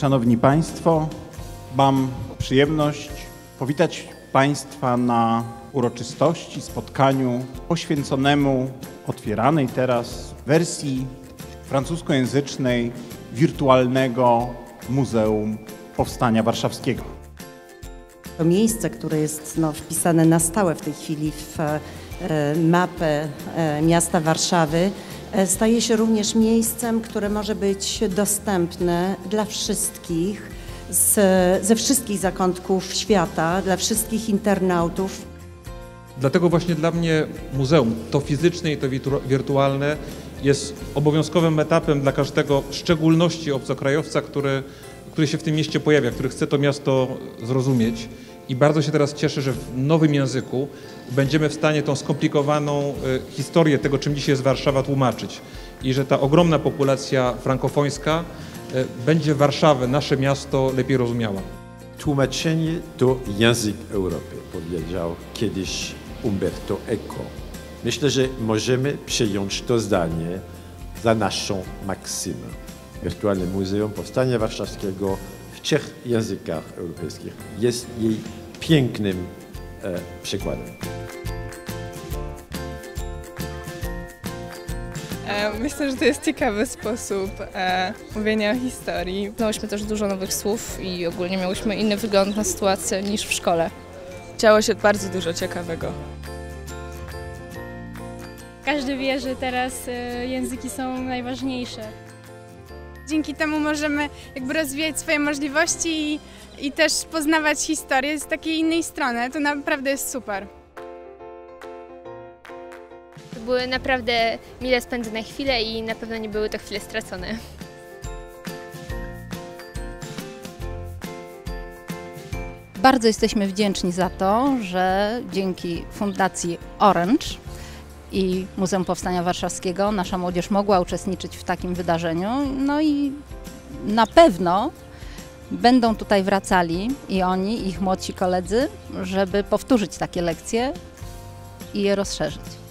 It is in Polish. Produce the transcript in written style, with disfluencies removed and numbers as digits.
Szanowni Państwo, mam przyjemność powitać Państwa na uroczystości, spotkaniu poświęconemu otwieranej teraz wersji francuskojęzycznej wirtualnego Muzeum Powstania Warszawskiego. To miejsce, które jest wpisane na stałe w tej chwili w mapę miasta Warszawy, staje się również miejscem, które może być dostępne dla wszystkich, ze wszystkich zakątków świata, dla wszystkich internautów. Dlatego właśnie dla mnie muzeum, to fizyczne i to wirtualne, jest obowiązkowym etapem dla każdego, w szczególności obcokrajowca, który się w tym mieście pojawia, który chce to miasto zrozumieć. I bardzo się teraz cieszę, że w nowym języku będziemy w stanie tą skomplikowaną historię tego, czym dzisiaj jest Warszawa, tłumaczyć. I że ta ogromna populacja frankofońska będzie Warszawę, nasze miasto, lepiej rozumiała. Tłumaczenie to język Europy, powiedział kiedyś Umberto Eco. Myślę, że możemy przyjąć to zdanie za naszą maksymę. Wirtualne Muzeum Powstania Warszawskiego w 3 językach europejskich jest jej pięknym przykładem. Myślę, że to jest ciekawy sposób mówienia o historii. Poznałyśmy też dużo nowych słów i ogólnie miałyśmy inny wygląd na sytuację niż w szkole. Działo się bardzo dużo ciekawego. Każdy wie, że teraz języki są najważniejsze. Dzięki temu możemy rozwijać swoje możliwości i też poznawać historię z takiej innej strony. To naprawdę jest super. To były naprawdę mile spędzone chwile i na pewno nie były to chwile stracone. Bardzo jesteśmy wdzięczni za to, że dzięki Fundacji Orange i Muzeum Powstania Warszawskiego nasza młodzież mogła uczestniczyć w takim wydarzeniu. No i na pewno będą tutaj wracali i oni, ich młodsi koledzy, żeby powtórzyć takie lekcje i je rozszerzyć.